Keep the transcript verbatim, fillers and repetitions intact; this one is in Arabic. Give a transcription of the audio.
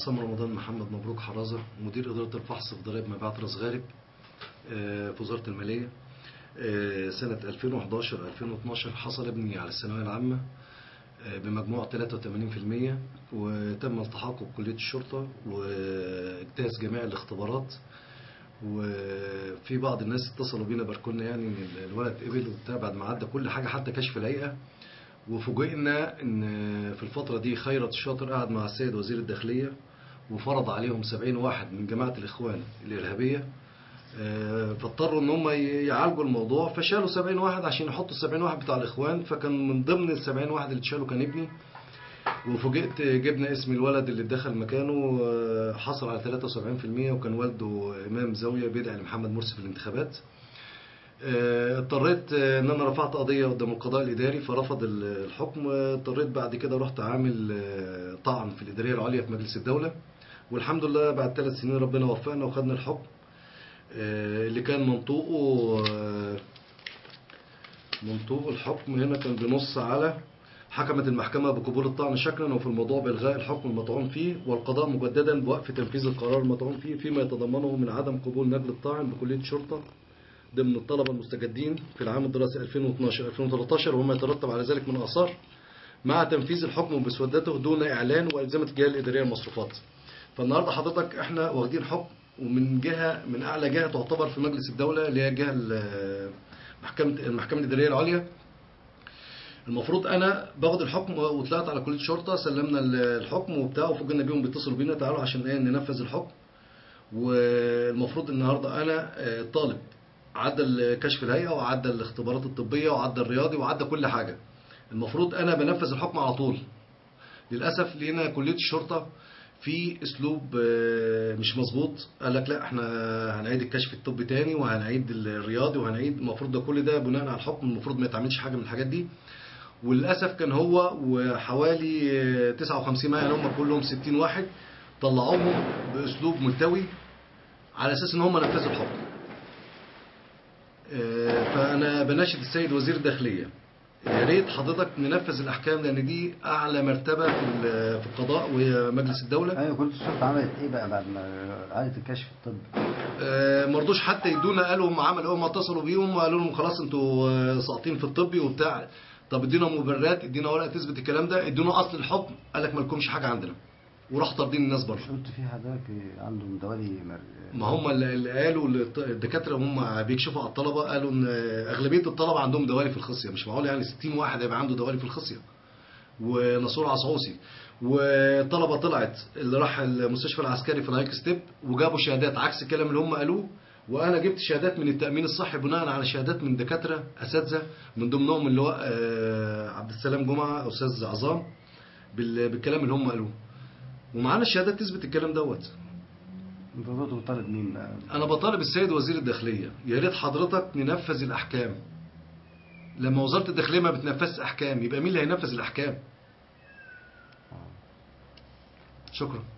عصام رمضان محمد مبروك حرازة، مدير إدارة الفحص في ضرائب مبيعات راس غارب في وزارة المالية. سنة ألفين وحداشر ألفين واثناشر حصل ابني على الثانوية العامة بمجموع ثلاثة وثمانين بالمئة، وتم التحاقه بكلية الشرطة واجتاز جميع الاختبارات. وفي بعض الناس اتصلوا بينا باركولنا يعني ان الولد قبل وبتاع بعد ما عدى كل حاجة حتى كشف الهيئة. وفوجئنا ان في الفترة دي خيرت الشاطر قعد مع السيد وزير الداخلية وفرض عليهم سبعين واحد من جماعة الإخوان الإرهابية، فاضطروا ان هم يعالجوا الموضوع، فشالوا سبعين واحد عشان يحطوا السبعين واحد بتاع الإخوان. فكان من ضمن السبعين واحد اللي اتشالوا كان ابني. وفوجئت جبنا اسم الولد اللي دخل مكانه، حصل على ثلاثة وسبعين بالمئة، وكان والده إمام زاوية بيدعي لمحمد مرسي في الانتخابات. اضطريت ان انا رفعت قضية قدام القضاء الاداري فرفض الحكم. اضطريت بعد كده رحت عامل طعن في الادارية العليا في مجلس الدولة، والحمد لله بعد ثلاث سنين ربنا وفقنا وخدنا الحكم اللي كان منطوقه منطوق الحكم هنا كان بنص على: حكمت المحكمة بقبول الطعن شكلا وفي الموضوع بإلغاء الحكم المطعون فيه، والقضاء مجددا بوقف تنفيذ القرار المطعون فيه فيما يتضمنه من عدم قبول نجل الطاعن بكلية الشرطة ضمن الطلبة المستجدين في العام الدراسي ألفين واثناشر ألفين وثلاثة عشر وما يترتب على ذلك من آثار، مع تنفيذ الحكم بسودته دون إعلان وإلزام الجهة الإدارية المصروفات. فالنهارده حضرتك احنا واخدين حكم ومن جهة من أعلى جهة تعتبر في مجلس الدولة اللي هي الجهة محكمة المحكمة الإدارية العليا. المفروض انا باخد الحكم وطلعت على كليه الشرطه، سلمنا الحكم وبتاع، وفوجئنا بيهم بيتصلوا بينا تعالوا عشان ايه ننفذ الحكم. والمفروض النهارده انا طالب عدى كشف الهيئه وعدى الاختبارات الطبيه وعدى الرياضي وعدى كل حاجه. المفروض انا بنفذ الحكم على طول. للاسف لقينا كليه الشرطه في اسلوب مش مظبوط، قال لك لا احنا هنعيد الكشف الطبي تاني وهنعيد الرياضي وهنعيد. المفروض ده كل ده بناء على الحكم، المفروض ما يتعملش حاجه من الحاجات دي. وللاسف كان هو وحوالي تسعة وخمسين يعني هم كلهم ستين واحد طلعوهم باسلوب ملتوي على اساس ان هم نفذوا الحكم. فانا بناشد السيد وزير الداخليه يا ريت حضرتك ننفذ الاحكام، لان دي اعلى مرتبه في في القضاء وهي مجلس الدوله. ايوه كليه الشرطه عملت ايه بقى بعد ما عادت الكشف الطبي؟ ما رضوش حتى يدونا، قالوا هم عملوا ايه، هم اتصلوا بيهم وقالوا لهم خلاص انتوا ساقطين في الطبي وبتاع. طب ادينا مبررات، ادينا ورقه تثبت الكلام ده، ادونا اصل الحكم، قال لك ما لكمش حاجه عندنا وراح طاردين الناس بره. مش قلت في حضرتك عندهم دوالي مر... ما هم اللي قالوا الدكاتره هم بيكشفوا على الطلبه، قالوا ان اغلبيه الطلبه عندهم دوالي في الخصيه. مش معقول يعني ستين واحد يبقى عنده دوالي في الخصيه. ونصور عصعوصي والطلبه طلعت اللي راح المستشفى العسكري في الهايك ستيب وجابوا شهادات عكس الكلام اللي هم قالوه. وانا جبت شهادات من التامين الصحي بناء على شهادات من دكاتره اساتذه، من ضمنهم اللي هو عبد السلام جمعه استاذ عظام بالكلام اللي هم قالوه، ومعانا الشهادات تثبت الكلام دوت. انت بتطالب مين بقى؟ انا بطالب السيد وزير الداخليه يا ريت حضرتك ننفذ الاحكام. لما وزاره الداخليه ما بتنفذش احكام يبقى مين اللي هينفذ الاحكام؟ شكرا.